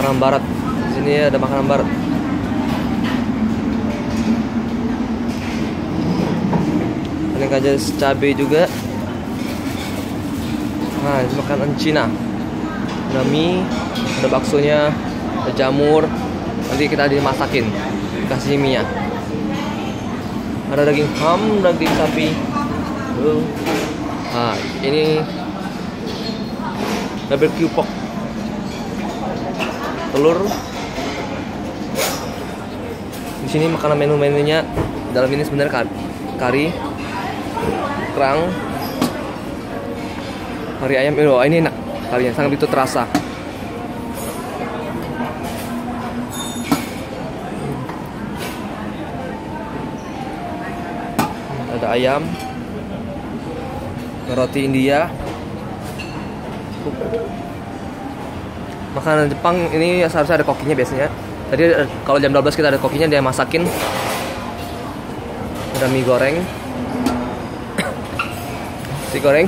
makanan barat. Di sini ada makanan barat. Ini aja cabai juga. Nah, ini makanan Cina. Ada mie, ada baksonya, ada jamur. Nanti kita dimasakin, kasih mie-nya. Ada daging ham, daging sapi. Nah, ini barbecue pork, telur. Di sini makanan menu-menunya dalam ini sebenarnya kari, kerang, kari ayam. Oh, ini enak karinya, sangat itu terasa. Ada ayam, roti India. Makanan Jepang ini seharusnya ada kokinya biasanya. Tadi kalau jam 12 kita ada kokinya, dia masakin. Ada mie goreng, nasi goreng,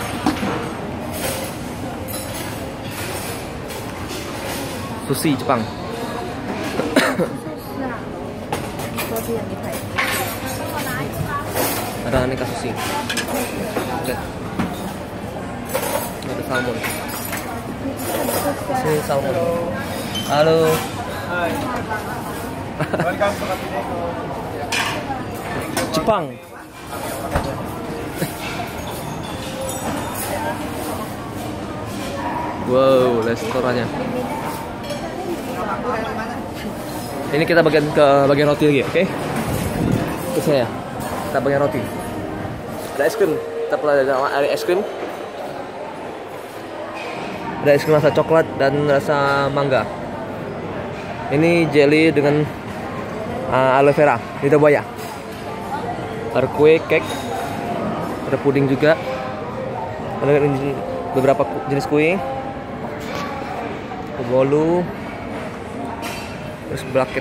sushi Jepang. Ada aneka sushi. Lihat. Ada salmon. Sini salmon. Halo. Jepang. Wow, restorannya. Ini kita bagian roti lagi, oke? Ke saya. Kita bagian roti. Ada es krim. Kita pernah ada es krim. Ada es krim rasa coklat dan rasa mangga. Ini jelly dengan aloe vera, lidah buaya. Ada kue, cake, ada puding juga. Ada beberapa jenis kue. Bolu, terus bracket.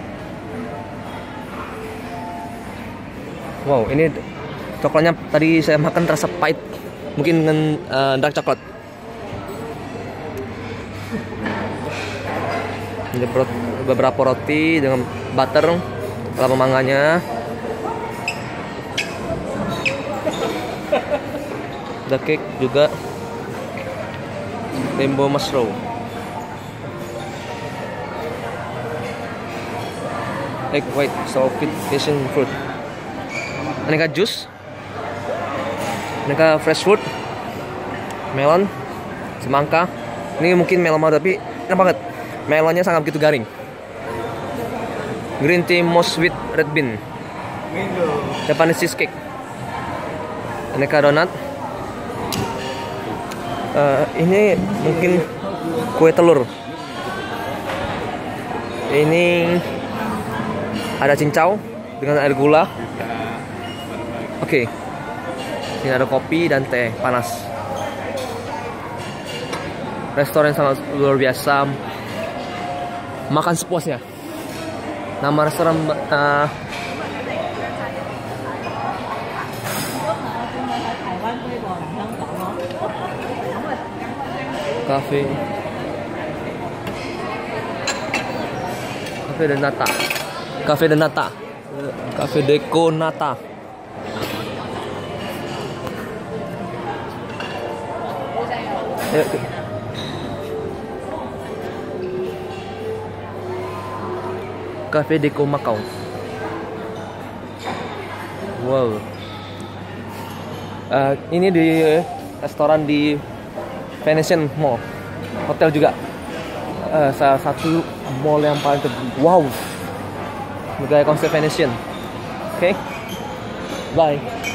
Wow, ini coklatnya tadi saya makan terasa pahit, mungkin dengan dark coklat. Ini beberapa roti dengan butter, kelapa mangganya. Ada cake juga, rainbow mushroom, egg white, salted passion fruit, aneka jus, aneka fresh fruit, melon, semangka. Ini mungkin melon tapi enak banget. Melonnya sangat begitu garing. Green tea mouse with red bean, Japanese cheesecake, aneka donat. Ini mungkin kue telur. Ini ada cincau dengan air gula. Oke. Ini ada kopi dan teh panas. Restoran sangat luar biasa. Makan sepuasnya. Nama restoran Cafe de Nata. Cafe de Nata. Cafe Deco Nata. Cafe Deco Macau. Wow. Ini di restoran di Venetian Mall, hotel juga. Salah satu mall yang paling wow, gaya konsep Venetian. Oke, bye.